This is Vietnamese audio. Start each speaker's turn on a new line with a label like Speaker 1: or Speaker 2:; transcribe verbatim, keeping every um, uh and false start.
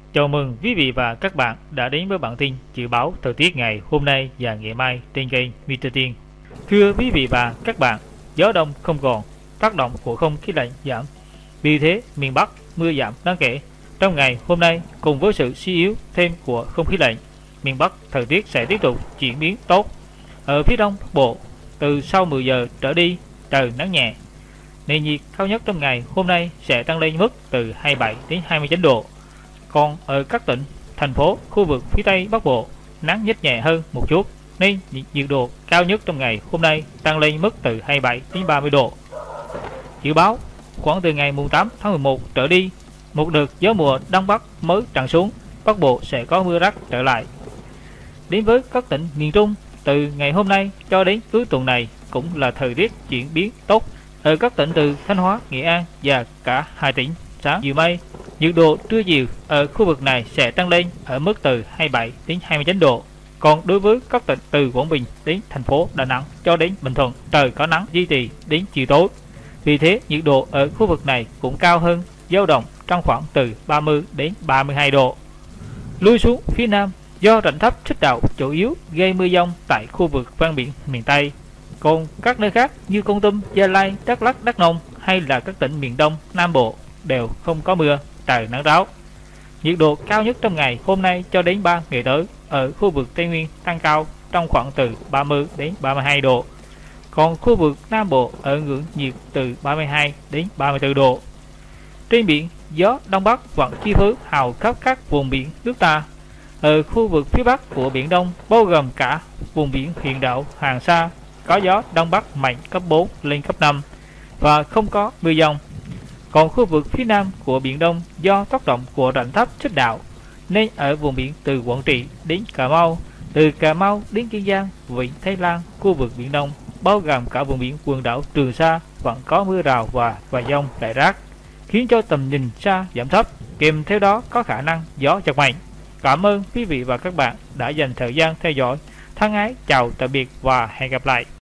Speaker 1: Chào mừng quý vị và các bạn đã đến với bản tin dự báo thời tiết ngày hôm nay và ngày mai trên kênh mít tơ Tiên. Thưa quý vị và các bạn, gió đông không còn, tác động của không khí lạnh giảm. Vì thế, miền Bắc mưa giảm đáng kể. Trong ngày hôm nay, cùng với sự suy yếu thêm của không khí lạnh, miền Bắc thời tiết sẽ tiếp tục chuyển biến tốt. Ở phía Đông Bắc Bộ, từ sau mười giờ trở đi, trời nắng nhẹ. Nền nhiệt cao nhất trong ngày hôm nay sẽ tăng lên mức từ hai mươi bảy đến hai mươi chín độ. Còn ở các tỉnh, thành phố, khu vực phía Tây Bắc Bộ, nắng nhích nhẹ hơn một chút, nên nhiệt độ cao nhất trong ngày hôm nay tăng lên mức từ hai mươi bảy đến ba mươi độ. Dự báo, khoảng từ ngày tám tháng mười một trở đi, một đợt gió mùa Đông Bắc mới tràn xuống, Bắc Bộ sẽ có mưa rắc trở lại. Đến với các tỉnh miền Trung, từ ngày hôm nay cho đến cuối tuần này cũng là thời tiết chuyển biến tốt. Ở các tỉnh từ Thanh Hóa, Nghệ An và cả hai tỉnh sáng nhiều mây, nhiệt độ trưa chiều ở khu vực này sẽ tăng lên ở mức từ hai mươi bảy đến hai mươi chín độ. Còn đối với các tỉnh từ Quảng Bình đến thành phố Đà Nẵng cho đến Bình Thuận, trời có nắng duy trì đến chiều tối. Vì thế, nhiệt độ ở khu vực này cũng cao hơn, dao động trong khoảng từ ba mươi đến ba mươi hai độ. Lui xuống phía Nam, do rãnh thấp xích đạo chủ yếu gây mưa dông tại khu vực ven biển miền Tây. Còn các nơi khác như Kon Tum, Gia Lai, Đắk Lắk, Đắk Nông hay là các tỉnh miền Đông Nam Bộ đều không có mưa, trời nắng ráo. Nhiệt độ cao nhất trong ngày hôm nay cho đến ba ngày tới ở khu vực Tây Nguyên tăng cao trong khoảng từ ba mươi đến ba mươi hai độ. Còn khu vực Nam Bộ ở ngưỡng nhiệt từ ba mươi hai đến ba mươi tư độ. Trên biển, gió Đông Bắc vẫn chi phối hầu khắp các vùng biển nước ta. Ở khu vực phía Bắc của Biển Đông, bao gồm cả vùng biển huyện đảo Hoàng Sa, có gió Đông Bắc mạnh cấp bốn lên cấp năm và không có mưa dông. Còn khu vực phía Nam của Biển Đông do tác động của rãnh thấp xích đạo nên ở vùng biển từ Quảng Trị đến Cà Mau, từ Cà Mau đến Kiên Giang, Vịnh Thái Lan, khu vực Biển Đông bao gồm cả vùng biển quần đảo Trường Sa vẫn có mưa rào và và dông rải rác, khiến cho tầm nhìn xa giảm thấp, kèm theo đó có khả năng gió giật mạnh. Cảm ơn quý vị và các bạn đã dành thời gian theo dõi. Thân ái chào tạm biệt và hẹn gặp lại.